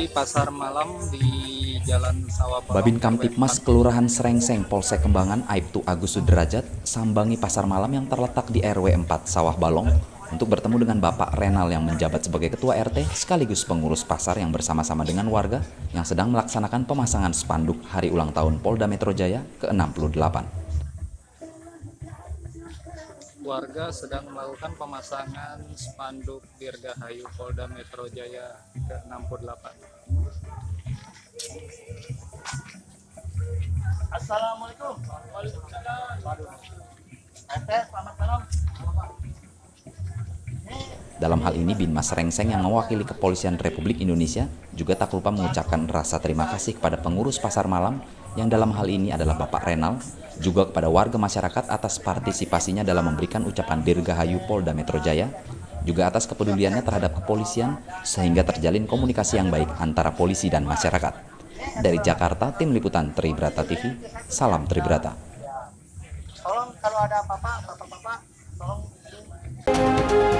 di pasar malam di Jalan Sawah Bolong, Babin RW Kamtipmas 4. Kelurahan Srengseng, Polsek Kembangan, Aibtu Agus Sudrajat, sambangi pasar malam yang terletak di RW 4 Sawah Balong untuk bertemu dengan Bapak Renal yang menjabat sebagai Ketua RT sekaligus pengurus pasar yang bersama-sama dengan warga yang sedang melaksanakan pemasangan spanduk Hari Ulang Tahun Polda Metro Jaya ke-68. Warga sedang melakukan pemasangan spanduk Dirgahayu Polda Metro Jaya ke-68. Assalamualaikum. Waalaikumsalam. Selamat malam. Dalam hal ini, Binmas Srengseng yang mewakili Kepolisian Republik Indonesia juga tak lupa mengucapkan rasa terima kasih kepada pengurus pasar malam yang dalam hal ini adalah Bapak Renal, juga kepada warga masyarakat atas partisipasinya dalam memberikan ucapan Dirgahayu Polda Metro Jaya, juga atas kepeduliannya terhadap kepolisian sehingga terjalin komunikasi yang baik antara polisi dan masyarakat. Dari Jakarta, Tim Liputan Tribrata TV, salam Tribrata. Tolong kalau ada apa-apa, bapak-bapak, tolong